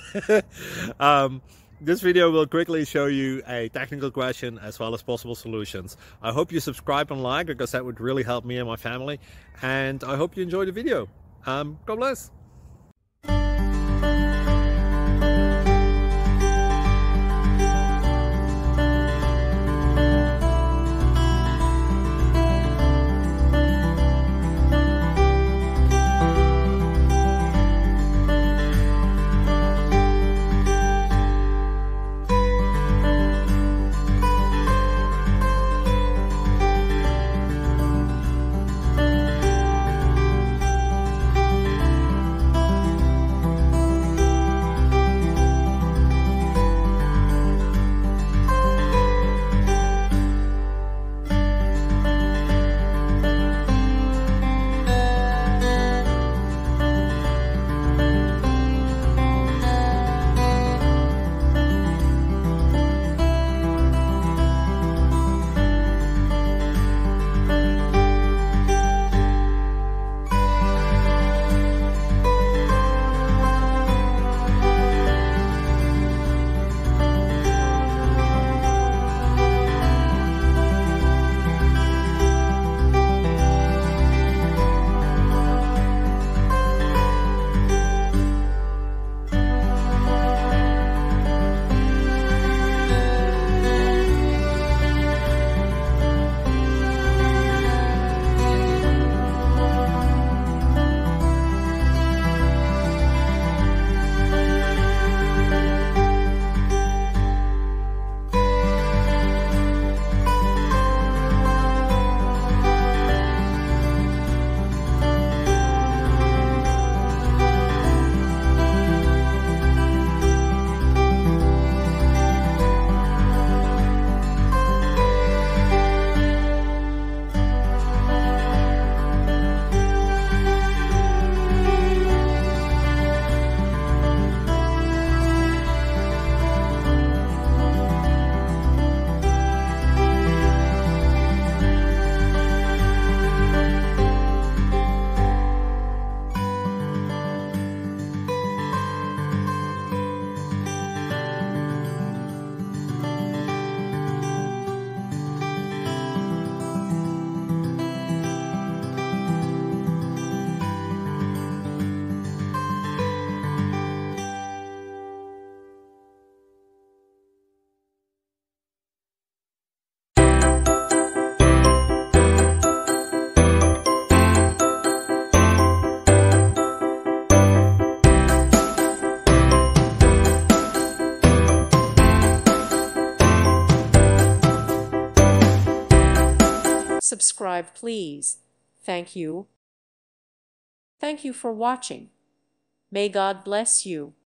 um, this video will quickly show you a technical question as well as possible solutions. I hope you subscribe and like, because that would really help me and my family. And I hope you enjoy the video. God bless. Subscribe, please. Thank you. Thank you for watching. May God bless you.